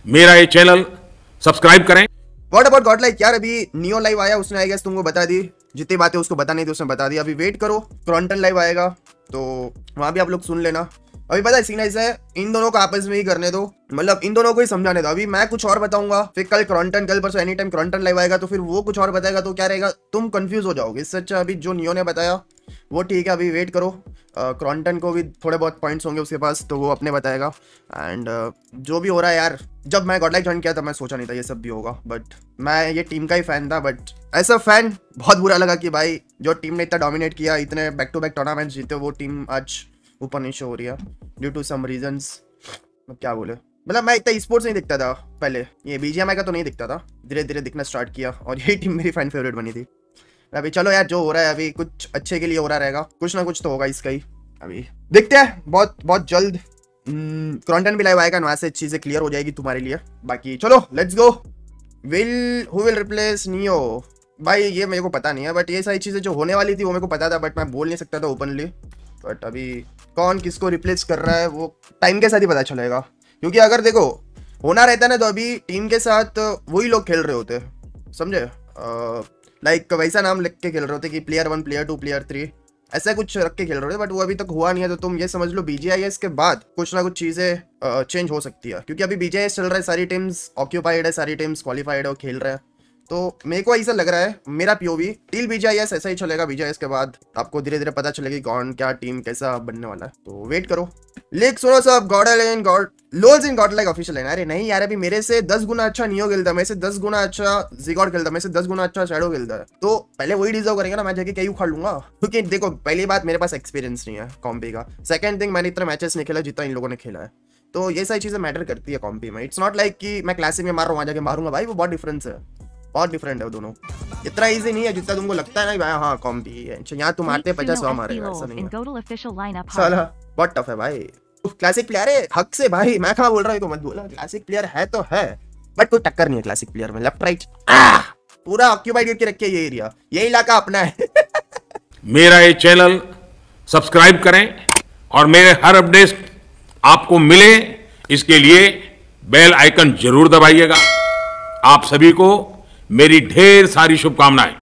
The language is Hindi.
मेरा ये चैनल सब्सक्राइब करें। व्हाट अबाउट गॉड लाइक यार, अभी नियो लाइव आया, उसने आई गेस तुमको बता दी जितनी बातें उसको बतानी थी उसने बता दी। अभी वेट करो, क्रॉन्टन लाइव आएगा तो वहां भी आप लोग सुन लेना। अभी पता है सीन ऐसा है, इन दोनों को आपस में ही करने दो, मतलब इन दोनों को ही समझाने दो। अभी मैं कुछ और बताऊंगा, फिर कल क्रॉन्टन, कल परसों एनी टाइम क्रॉन्टन लाइव आएगा तो फिर वो कुछ और बताएगा, तो क्या रहेगा, तुम कंफ्यूज हो जाओगे। इससे अच्छा अभी जो नियो ने बताया वो ठीक है, अभी वेट करो। क्रॉन्टन को भी थोड़े बहुत पॉइंट्स होंगे उसके पास तो वो अपने बताएगा। एंड जो भी हो रहा है यार, जब मैं गॉड लाइक ज्वाइन किया था मैं सोचा नहीं था ये सब भी होगा, बट मैं ये टीम का ही फैन था। बट ऐसा फैन बहुत बुरा लगा कि भाई जो टीम ने इतना डोमिनेट किया, इतने बैक टू बैक टूर्नामेंट जीते, वो टीम आज ऊपर नीचे हो रही है ड्यू टू सम रीजंस। क्या बोले, मतलब मैं इतना स्पोर्ट्स नहीं दिखता था पहले, ये बीजीएमआई का तो नहीं दिखता था, धीरे धीरे दिखना स्टार्ट किया और यही टीम मेरी फैन फेवरेट बनी थी। अभी चलो यार, जो हो रहा है अभी कुछ अच्छे के लिए हो रहा रहेगा, कुछ ना कुछ तो होगा इसका ही। अभी देखते हैं, बहुत बहुत जल्द क्रॉन्टन भी लाइव आएगा, वहां से चीजें क्लियर हो जाएगी तुम्हारे लिए। बाकी चलो let's go. Who will replace Neo, भाई ये मेरे को पता नहीं है, बट ये सारी चीजें जो होने वाली थी वो मेरे को पता था, बट मैं बोल नहीं सकता था ओपनली। बट अभी कौन किसको रिप्लेस कर रहा है वो टाइम के साथ ही पता चलेगा, क्योंकि अगर देखो होना रहता ना तो अभी टीम के साथ वही लोग खेल रहे होते, समझे, लाइक वैसा नाम लिख के खेल रहे होते कि प्लेयर 1, प्लेयर 2, प्लेयर 3, ऐसा कुछ रख के खेल रहे होते, बट वो अभी तक हुआ नहीं है। तो तुम ये समझ लो बीजीआईएस के बाद कुछ ना कुछ चीज़ें चेंज हो सकती है, क्योंकि अभी बीजीआईएस चल रहा है, सारी टीम्स ऑक्यूपाइड है, सारी टीम्स क्वालिफाइड है, खेल रहे हैं। तो मेरे को ऐसा लग रहा है, मेरा पीओवी टिल बीजीआईएस ऐसा ही चलेगा। बीजीआईएस के बाद आपको धीरे धीरे पता चलेगी कौन क्या टीम कैसा बनने वाला है, तो वेट करो। लीक सुनो सब, lols in Godlike official है। अरे नहीं यार, अभी मेरे से 10 गुना अच्छा नियो खेलता है, मेरे से 10 गुना अच्छा ज़िगॉड खेलता है, मेरे से 10 गुना अच्छा शैडो खेलता है, तो पहले वही डिजर्व करेंगे ना, मैं जाके क्या उखाड़ लूंगा। क्योंकि देखो पहली बात, मेरे पास एक्सपीरियंस नहीं है कॉम्पी का। सेकंड थिंग, मैंने इतना मैचेस नहीं खेला जितना इन लोगों ने खेला है, तो ये सारी चीजें मैटर करती है कॉम्पी में। इट्स नॉट लाइक कि मैं क्लासिक में मार रहा हूँ वहां जाके मारूंगा, भाई वो बहुत डिफरेंस है, बहुत डिफरेंट है वो दोनों। इतना इजी नहीं है जितना तुमको लगता है ना भाई। हाँ कॉम्पी है, यहाँ तुम मारते 50-100 मारेगा, ऐसा नहीं है, साला बहुत टफ है भाई। क्लासिक प्लेयर है हक से भाई, मैं कहाँ बोल रहा हूँ तो मत बोला, क्लासिक प्लेयर है तो है, बट कोई टक्कर नहीं है क्लासिक प्लेयर में। लेफ्ट राइट पूरा ऑक्यूपाइड करके रखे ये एरिया, ये इलाका अपना है। मेरा ये चैनल सब्सक्राइब करें और मेरे हर अपडेट आपको मिले, इसके लिए बेल आइकन जरूर दबाइएगा। आप सभी को मेरी ढेर सारी शुभकामनाएं।